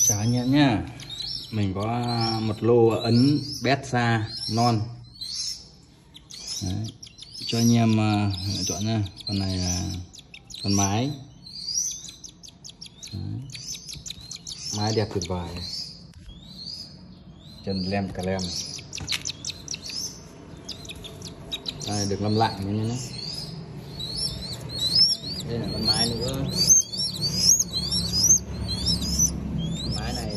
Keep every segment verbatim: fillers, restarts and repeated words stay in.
Chào anh em nhá. Mình có một lô ấn bét xa non. Đấy, cho anh em uh, lựa chọn nha. Con này là con mái. Đấy, mái đẹp tuyệt vời. Chân lem cả lem. Đây, được lâm lạng như nhé. Đây là con mái nữa. Mái này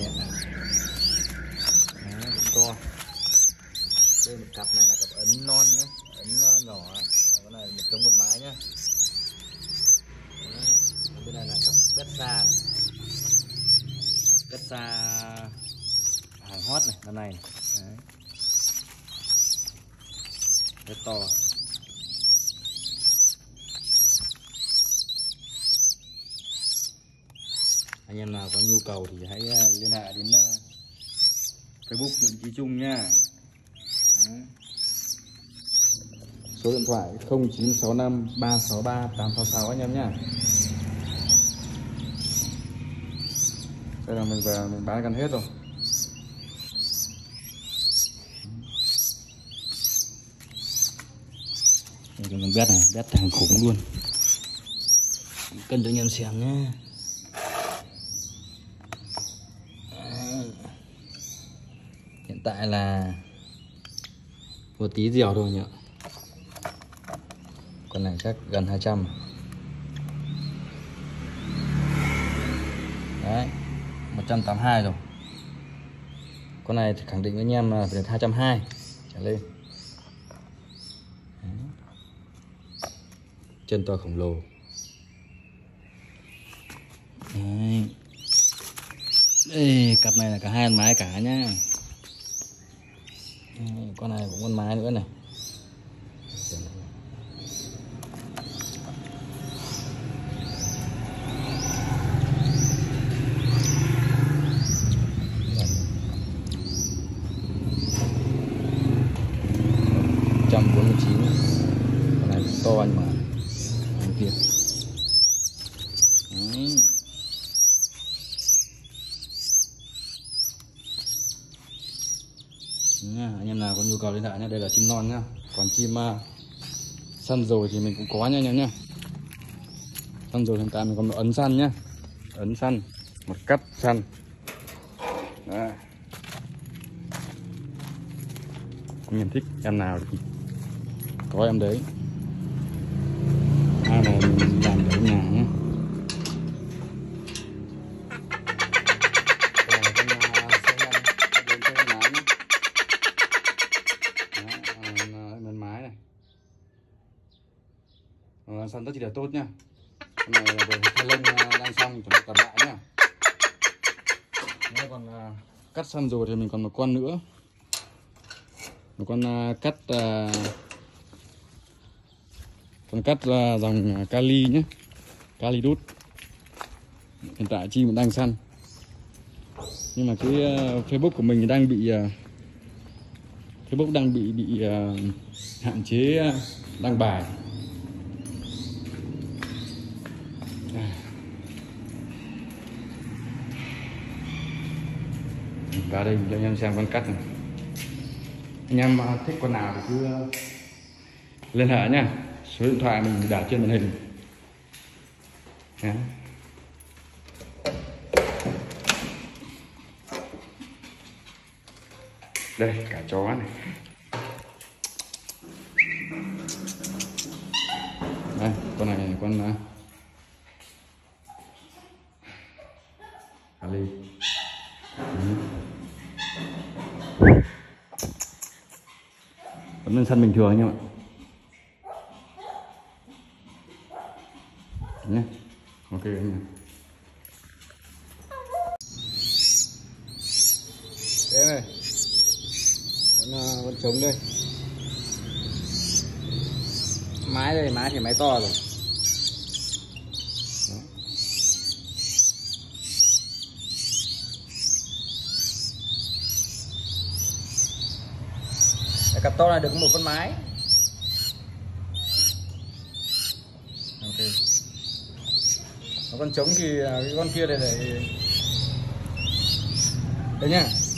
đấy, cũng to. Đây một cặp này là cặp ấn non nhé, ấn nhỏ. Cái này một trống một mái nhá. Đấy, bên này là cặp bét xa, bét xa hàng hot này, con này. Đấy, rất to. Anh em nào có nhu cầu thì hãy liên hệ đến Facebook Nguyễn Chí Trung nha. Đấy, số điện thoại không chín sáu năm ba sáu ba tám sáu sáu anh em nhá. Đây là mình về mình bán gần hết rồi. Đây là con bét này, bét hàng khủng luôn. Cân cho anh em xem nhé. Hiện tại là một tí dẻo thôi nhỉ. Con này chắc gần hai trăm. Đấy, một trăm tám mươi hai rồi. Con này thì khẳng định với anh em là phải hai trăm hai mươi trở lên. Đấy, chân to khổng lồ. Đấy, đây, cặp này là cả hai con mái cả nhá. Con này cũng con mái nữa này. một trăm bốn mươi chín. Con này cũng to nhưng mà hàng kia. Đấy. Nha, anh em nào có nhu cầu liên hệ nhé. Đây là chim non nhá. Còn chim uh, săn rồi thì mình cũng có nha anh em nhá. Săn rồi hiện tại mình còn một ấn săn nhá. Ấn săn, một cắt săn. Đấy, anh em thích em nào thì có em đấy. Ai mà mình làm ở nhà nhé. Săn rất chỉ là tốt nhá. Con này là vừa thay lông đang xong chuẩn bị tập lại nhá. Nếu còn uh, cắt săn rồi thì mình còn một con nữa. Một con uh, cắt uh, con cắt uh, dòng Kali nhé. Kali đút. Hiện tại chim cũng đang săn. Nhưng mà cái uh, Facebook của mình đang bị uh, Facebook đang bị bị uh, hạn chế uh, đăng bài. Vào đây cho anh em xem con cắt này. Anh em thích con nào thì cứ liên hệ nhá. Số điện thoại mình để trên màn hình. Đấy. Đây cả chó này. Đây con này con Kali. Vẫn lên sân bình thường anh em ạ. Nhé. Ok anh em. Đây này. Vẫn vẫn trống đây. Mái đây, mái thì mái to rồi. Cặp to này được một con mái. Ok. Còn con trống thì cái con kia này lại Đây nhá.